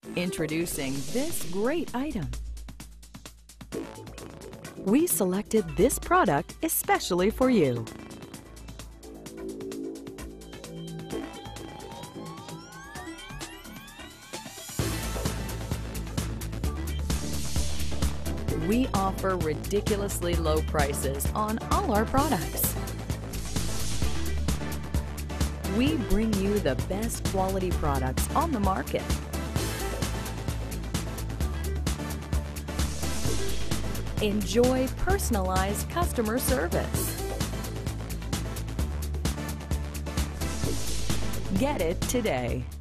Introducing this great item. We selected this product especially for you. We offer ridiculously low prices on all our products. We bring you the best quality products on the market. Enjoy personalized customer service. Get it today.